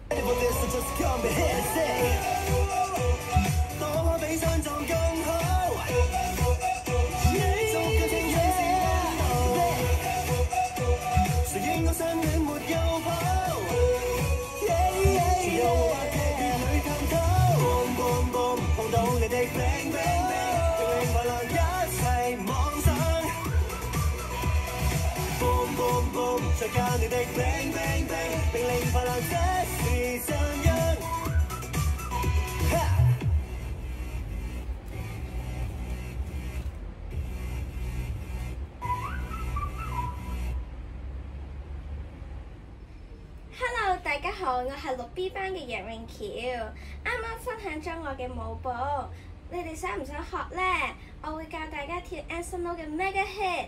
再教你的 bang bang bang， 並令快樂這是真因。Hello， 大家好，我係6B 班嘅楊詠喬，啱啱分享咗我嘅舞步，你哋想唔想學呢？我會教大家跳 Anson Lo 嘅 Mega Hit。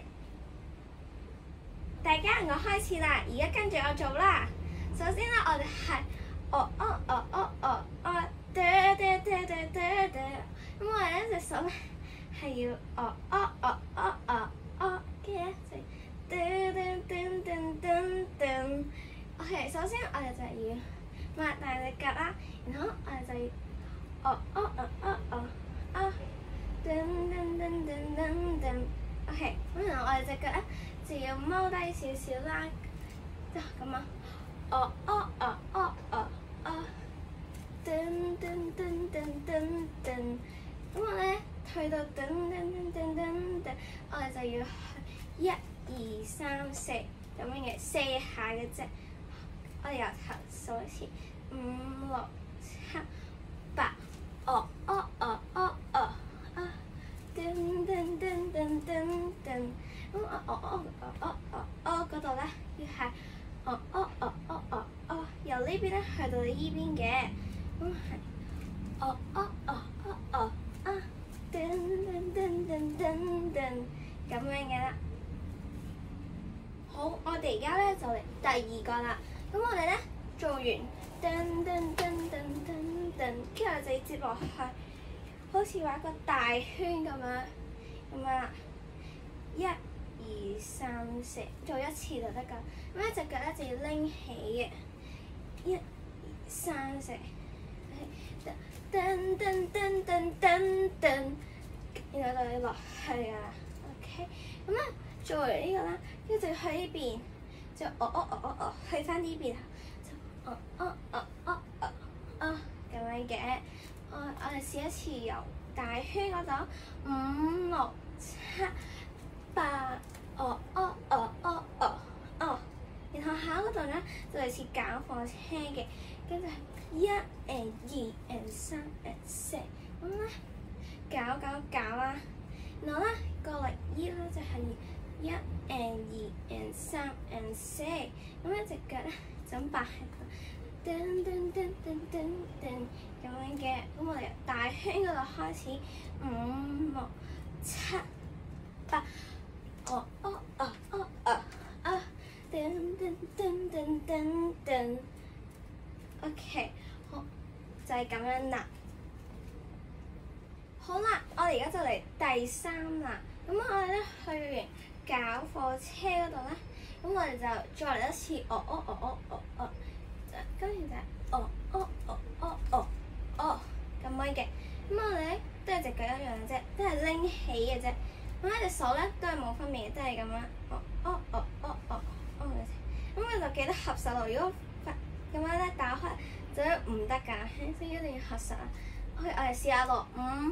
大家，我開始啦，而家跟住我做啦。首先咧，我哋係咁我哋一隻手咧係要嘅OK， 首先我哋就要擘大隻腳啦，然後我哋就要OK， 咁然後我哋隻腳咧就要踎低少少啦，咁啊，咁我咧退到我哋就要1、2、3、4咁樣嘅4下嘅啫。我哋由頭數一次，5、6、7、8，咁嗰度咧要係由呢邊咧去到你依邊嘅，咁係咁樣嘅啦。好，我哋而家咧就嚟第二個啦。咁我哋咧做完跟住我就要接落去，好似畫個大圈咁樣，咁啊，1、2、3、4，做一次就得㗎。咁一隻腳咧就要拎起嘅，1、2、3、4，然後就要落去㗎啦。OK， 咁咧做完呢個啦，跟住去呢邊，就去翻呢邊，就咁樣嘅。我哋試一次由大圈嗰度，5、6、7、8，然後下嗰度咧就類似搞貨車嘅，跟住1、2、3、4，咁咧搞啦，然後咧個力依咧就係1、2、3、4，咁一隻腳咧就咁擺喺度。咁樣嘅，咁我哋由大圈嗰度開始，5、6、7、8，OK， 好，就係咁樣啦。好啦，我哋而家就嚟第3啦。咁我哋咧去完搞貨車嗰度咧，咁我哋就再嚟一次，跟住就咁樣嘅。咁我哋咧都係隻腳一樣嘅啫，都係拎起嘅啫。咁一隻手咧都係冇分別嘅，都係咁樣咁我就記得合實咯。如果咁樣咧打開就唔得㗎，所以一定要合實啊。OK， 我哋試下落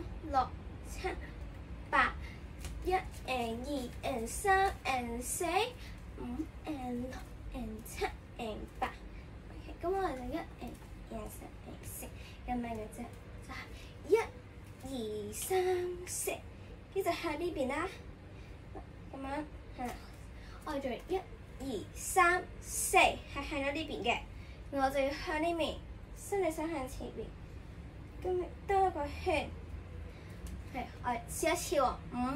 5、6、7、8，1、2、3、4、5、6、7、8。咁我哋就1、2、3、4咁樣嘅啫，就係1、2、3、4，跟住向呢邊啦，咁樣係啦。我哋做1、2、3、4係向咗呢邊嘅，然後我就要向呢邊，身體想向前邊，咁兜一個圈。係，我哋試一次喎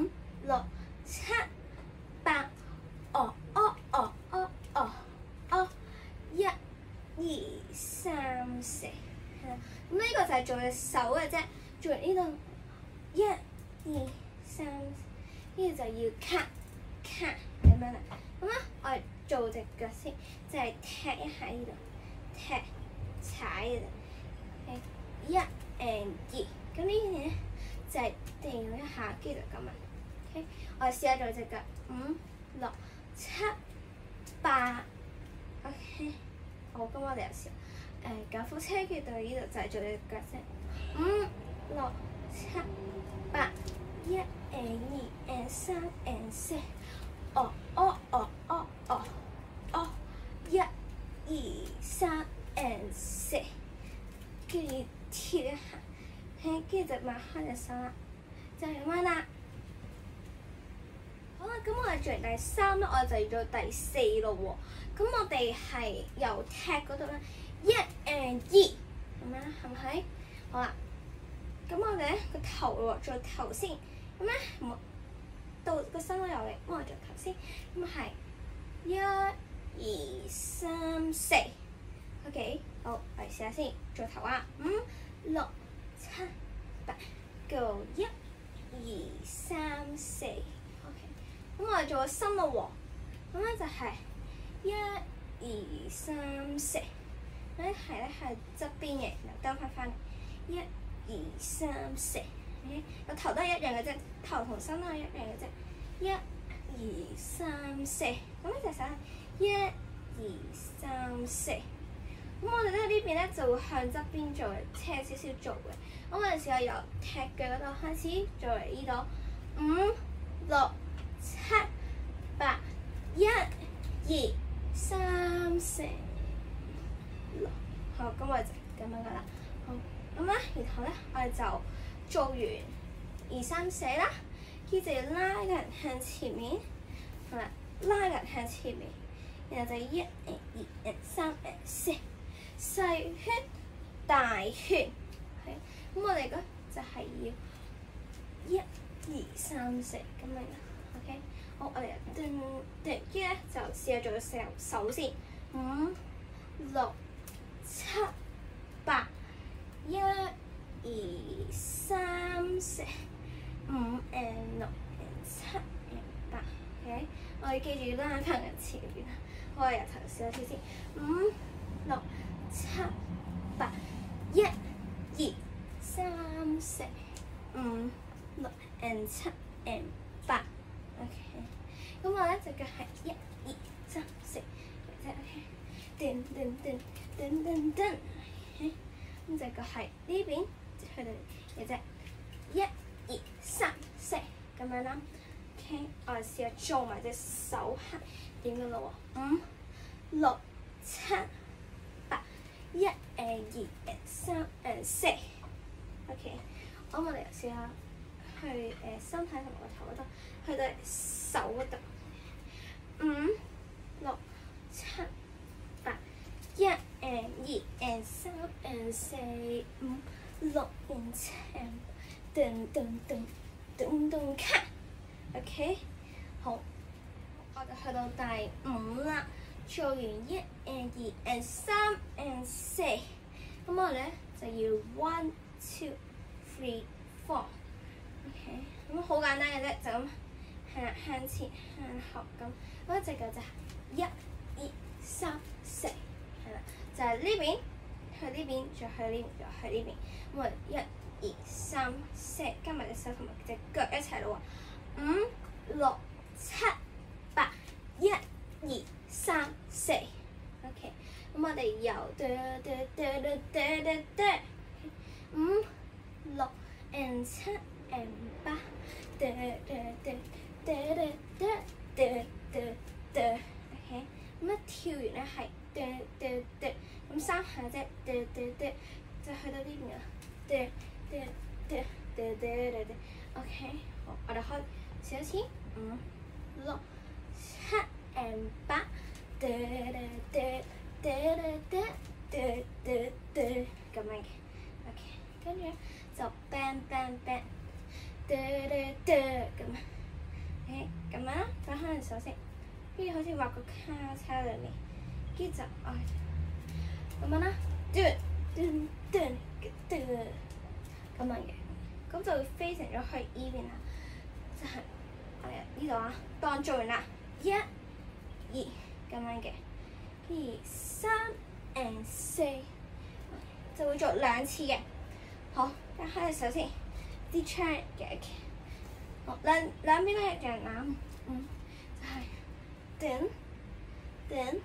，5、6、7、8，1、2、3、4，係啦。咁呢個就係做隻手嘅啫。做完呢度1、2、3，跟住就要咔咁樣啦。咁咧，我哋做隻腳先，就係踢一下呢度，踢踩嘅啫。1 and 2，咁呢邊咧就係掉一下，跟住就咁啦。OK， 我哋試下做隻腳，5、6、7、8。OK， 好，咁我哋又試9幅車，跟住到呢度就係做隻腳先。5、6、7、8。1 and 2 and 3 and 4。哦哦哦哦哦哦！1、2、3 and 4，跟住跳一下，跟住就擘開隻手啦，就係咁樣啦。好啦，咁我哋做完第3咧，我哋就要做第4咯喎。咁我哋係由踢嗰度啦，1 and 2，咁樣係咪？好啦，咁我哋咧個頭喎，做頭先，咁咧冇到個身都有力，咁我做頭先，咁係1、2、3、4。OK， 好，我哋試下先，做頭啊，5、6、7、8 ，Go 1、2、3、4。OK， 咁我哋做個身咯喎，咁咧就係1、2、3、4。咧係側邊嘅，然後兜翻嚟，1、2、3、4。OK， 個頭都係一樣嘅啫，頭同身都係一樣嘅啫。1、2、3、4。咁呢隻手係1、2、3、4。咁我哋咧呢邊咧就會向側邊做嘅，斜少少做嘅。咁我哋試下由踢腳嗰度開始，做嚟呢度，5、6、7、8， 1、2、3、4、6。好，咁我哋就咁樣噶啦。好，咁咧，然後咧我哋就做完2、3、4啦，跟住就要拉個人向前面，好啦，拉個人向前面，然後就1、2、3、4。細圈、大圈，係咁我哋嗰就係要1、2、3、4咁樣嘅 ，OK。好，我哋跟住咧就試下做個手先，5、6、7、8， 1、2、3、4、5 and 6 and 7 and 8，OK。我哋記住拉翻人前邊，我哋由頭試下先，5、6、7、8， 1、2、3、4、5、6 and 7 and 8。OK， 咁我咧隻腳係1、2、3、4，即係 OK。噔噔噔噔噔噔，咁隻腳係呢邊去到嘅啫，1、2、3、4咁樣啦。OK， 我哋試下做埋隻手係點嘅咯喎，5、6、7、8。1 and 2 and 3 and 4。OK， 我哋又試下去身體同個頭嗰度，去到手嗰度。5、6、7、8， 1 and 2 and 3 and 4、5、6 and 7，噔噔噔噔噔卡。OK， 好，我哋去到第5啦。做完1 and 2 and 3 and 4， 咁我哋咧就要1、2、3、4。OK， 咁好簡單嘅啫，就咁向前向後咁。嗰隻腳就係1、2、3、4，係啦，就係呢邊去呢邊，再去呢邊，再去呢邊。咁我哋1、2、3、4，加埋隻手同埋隻腳一齊咯喎，5、6、7、8， 1、2、3、4。OK， 咁我哋由5、6 and 7 and 8， OK， 咁一跳完咧係咁3下啫，就去到呢邊啦，OK， 好，我哋開始一次，5、6、7 and 8，咁樣嘅 ，OK， 跟住咧就 bang bang bang， 咁樣 ，OK， 咁樣啦，擺開隻手先，跟住好似畫個交叉裏面，跟住就咁樣啦，咁樣嘅，咁就會飛成咗去呢邊啦，就係我哋呢度啊，當做完啦，1、2咁樣嘅，跟住3 and 4， 會做2次嘅。好，打開隻手先，啲槍嘅，好兩邊都一樣攬，就係頂。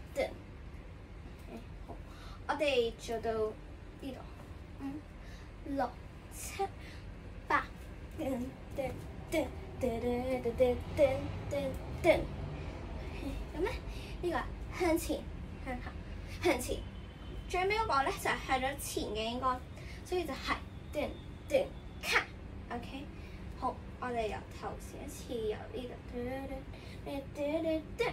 好，我哋做到呢度，5、6、7、8，咁咧呢個向前向後向前，最尾嗰個咧就係向咗前嘅應該，所以就係咔 ，OK。好，我哋由頭試一次，由呢度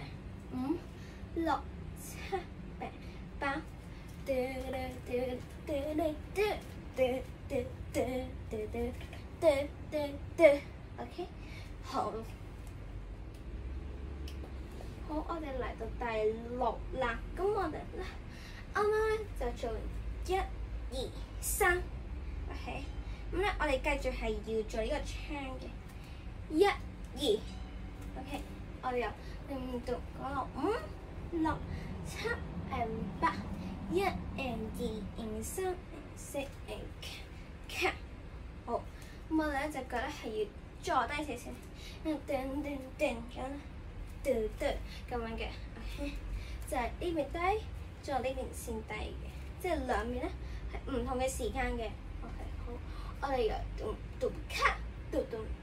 ，5、6、7、8。OK， 好，我哋嚟到第6啦。咁我哋咧，啱啱咧就做完1、2、3 ，OK。咁咧，我哋繼續係要做呢個槍嘅1、2 ，OK。我哋由0度講到5、6、7、8。1 and 2 and 3 and 4 and 咔，好，咁我哋咧隻腳咧係要坐低少少，咁樣嘅 ，OK， 就係呢邊低，再呢邊先低嘅，即係兩邊咧係唔同嘅時間嘅 ，OK， 好，我哋由嘟咔嘟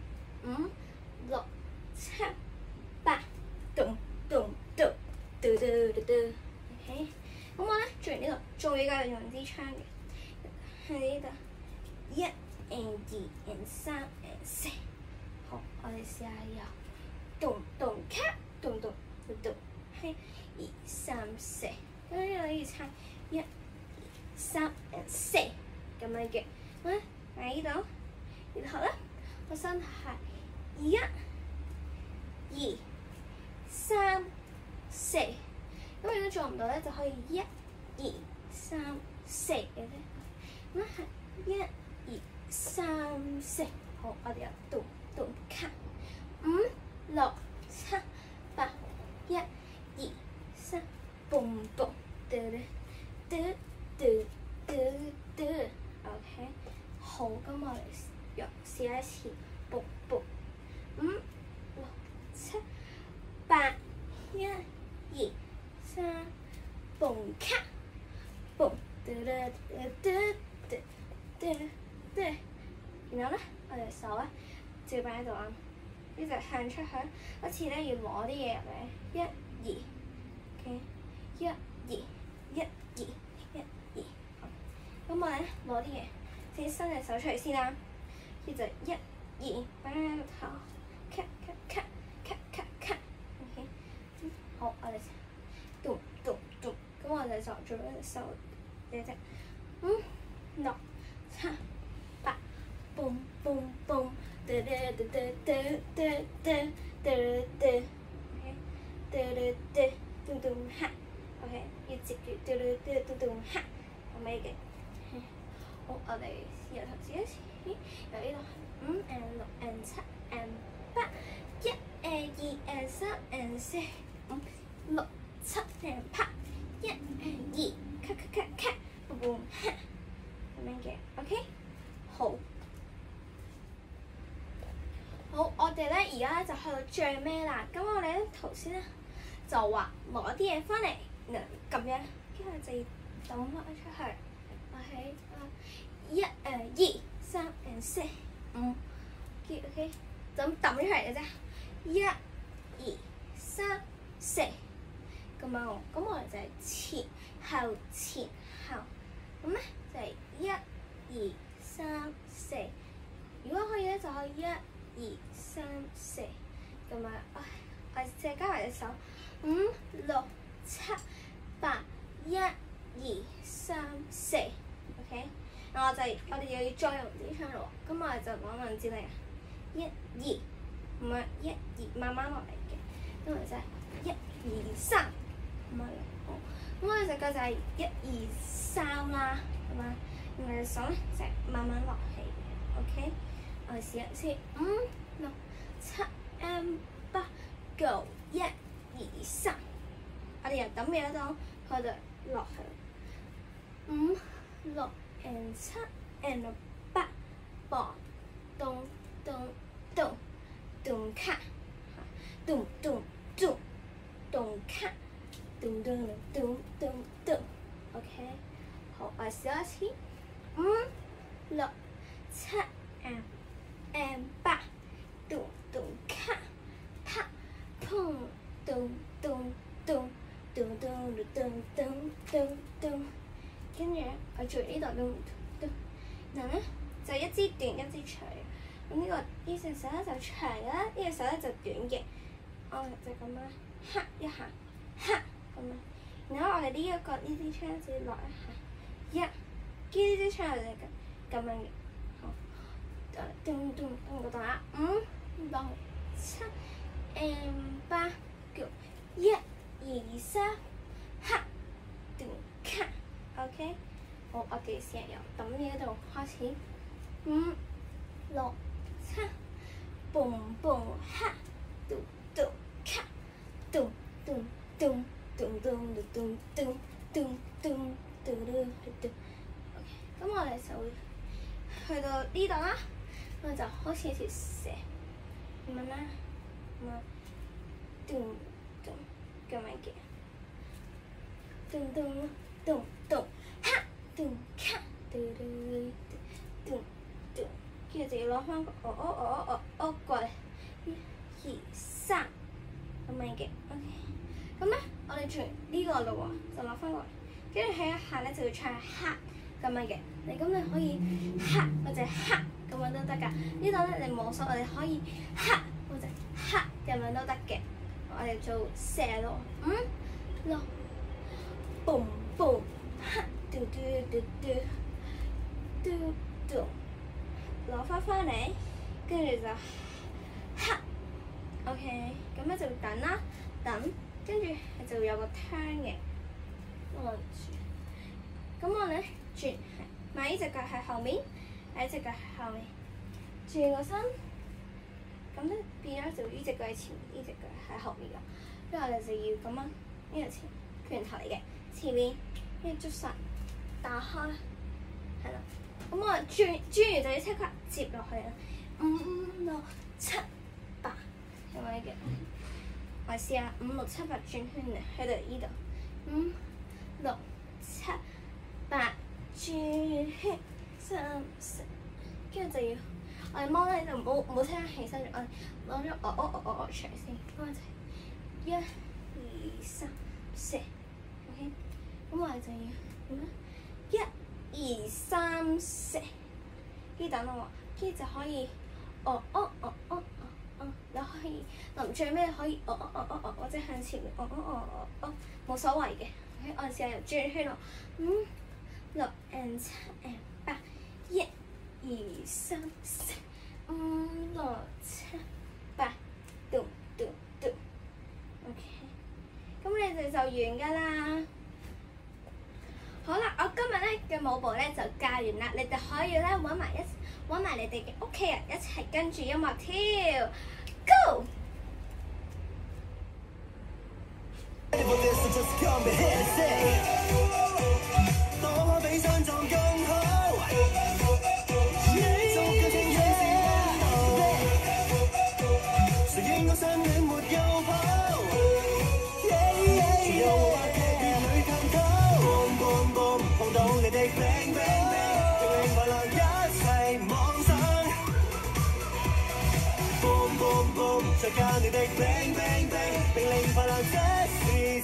5、6、7、8，OK。咁我咧做完呢度，仲要繼續用支槍嘅，喺呢度1 and 2 and 3 and 4。好，我哋試下由咔，係1、2、3、4，咁樣可以猜1、2、3 and 4咁樣嘅。咁咧喺呢度，然後咧個身體係1、2、3、4。咁如果做唔到咧，就可以1、2、3、4嘅啫。咁係1、2、3、4。好，我哋又嘟咔5、6、7、8。1、2、3，嘣嘣，OK。好，咁我哋又試一次，嘣嘣5、6、7、8。1、2、3，嘣咔，嘣，然後咧，我哋手咧照擺喺度啊，呢就向出去，一次咧要攞啲嘢入嚟，1、2 ，OK， 1、2、1、2、1、2，咁我哋咧攞啲嘢，先伸隻手出嚟先啦，呢就1、2，擺喺個頭，咔，OK， 好，我哋。咁我哋就做一隻手嘅啫，5、6、7、8，嘣嘣嘣，哈 ，OK， 要接住哈，咁樣嘅。好，我哋由頭試一次，由呢度5 and 6 and 7 and 8， 1 and 2 and 3 and 4 5、6、7 and 8。1 and 2，咔，嘣嘣哈，咁樣嘅 ，OK， 好，我哋咧而家咧就去到最尾啦。咁我哋咧頭先咧就話攞啲嘢翻嚟，咁樣，跟住就要抌翻出去。OK， 1 and 2、3 and 4、5， OK， 就咁抌出嚟嘅啫。1、2、3、4。咁樣喎，咁我哋就係前後，咁咧就係1、2、3、4。如果可以咧，就可以1、2、3、4咁樣。我試下加埋隻手，5、6、7、8。1、2、3、4 ，OK。然後我哋又要再用啲槍咯喎，咁我哋就攞兩支嚟，1、2，唔係1、2，慢慢落嚟嘅，咁我哋就係1、2、3。咁啊，好，咁我哋隻腳就係1、2、3啦，咁樣，然後隻手咧就係慢慢落氣嘅 ，OK。我哋試下先，5、6、7 and 8 ，Go， 1、2、3。我哋由抌嘢嗰度，佢就落去，5、6、 6 and 7 and 8，磅，咚咚咚咚卡，咚咚咚咚卡，咚咚咚咚咚 ，OK， 好，我試一次，5 6 7 and 8，咚咚卡，啪，砰，咚咚咚咚咚咚咚咚咚，跟住我做呢度咚咚，然後咧就一支短一支長，咁呢隻手咧就長嘅啦，呢隻手咧就短嘅，我哋就咁樣嚇一下，嚇咁樣，然後我哋呢支槍就落一下，跟住呢支槍我哋咁樣嘅，好，咚咚咚個檔啊，5 6 7 and 8 9 1 2 3，嚇，咚卡 ，OK， 好，我哋成日由揼呢度開始，5 6 7， 嘣嘣嚇，咚咚卡，咚咚咚咚咚咚咚咚咚咚咚咚 ，OK， 咁我哋就會去到呢度啦，我哋就開始條蛇，咁樣啦，咁啊，咚咚咁樣嘅，咚咚咚咚嚇，咚卡，咚咚咚咚，跟住就要攞翻個過嚟，1 2 3咁樣嘅 ，OK， 咁咧我哋做完呢個嘞喎，就攞翻過嚟，跟住喺一下咧就要唱嚇咁樣嘅，你可以嚇或者嚇咁樣都得㗎。呢度咧你冇所謂，你可以嚇或者嚇咁樣都得嘅。我哋做蛇咯，5 6 boom boom 嚇，嘟嘟嘟嘟嘟嘟，攞翻嚟，跟住就嚇 ，OK， 咁咧就等啦，跟住就會有個 turn 嘅，按住。咁我哋轉，買呢隻腳喺後面，呢隻腳喺後面，轉個身，咁咧變咗就呢隻腳喺前面，呢隻腳喺後面㗎。跟住我哋就要咁樣，呢個拳頭嚟嘅，前面跟住捉實，打開，係啦。咁我轉完就要即刻接落去啦。5 6 7 8咁樣嘅，我試下5 6 7 8轉圈嚟，去到呢度，5 6 7 8轉圈，3 4，跟住就要我哋踎咧就冇聽起身，我哋攞咗我出嚟先，咁我就1 2 3 4 ，OK， 咁我哋就要點樣？1 2 3 4，跟住等我，跟住就可以你可以臨最尾可以或者向前面冇所謂嘅。OK， 我哋試下由轉圈咯，5 6 and 7 and 8 1 2 3 4 5 6 7 8，嘟嘟嘟 ，OK， 咁你哋就完㗎啦。好啦，我今日咧嘅舞步咧就教完啦，你哋可以咧揾埋你哋嘅屋企人一齊跟住音樂跳 ，Go！ 再教你的 bang bang bang，並令快樂這是